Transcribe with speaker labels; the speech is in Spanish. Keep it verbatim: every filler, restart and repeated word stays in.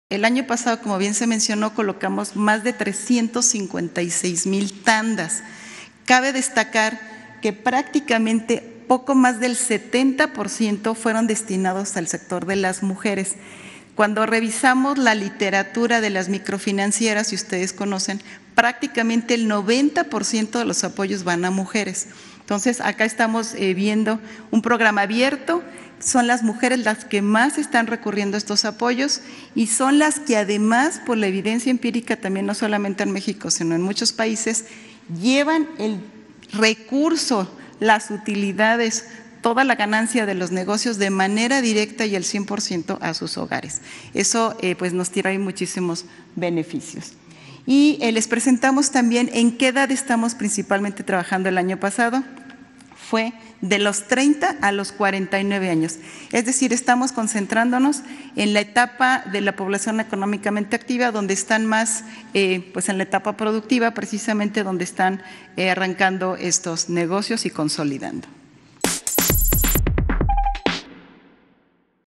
Speaker 1: El año pasado, como bien se mencionó, colocamos más de trescientos cincuenta y seis mil tandas. Cabe destacar que prácticamente poco más del setenta por ciento fueron destinados al sector de las mujeres. Cuando revisamos la literatura de las microfinancieras, si ustedes conocen, prácticamente el noventa por ciento de los apoyos van a mujeres. Entonces, acá estamos eh, viendo un programa abierto, son las mujeres las que más están recurriendo a estos apoyos y son las que además, por la evidencia empírica también no solamente en México, sino en muchos países, llevan el recurso, las utilidades, toda la ganancia de los negocios de manera directa y al cien por ciento a sus hogares. Eso eh, pues nos trae muchísimos beneficios. Y eh, les presentamos también en qué edad estamos principalmente trabajando el año pasado. Fue de los treinta a los cuarenta y nueve años. Es decir, estamos concentrándonos en la etapa de la población económicamente activa, donde están más, eh, pues en la etapa productiva, precisamente donde están eh, arrancando estos negocios y consolidando.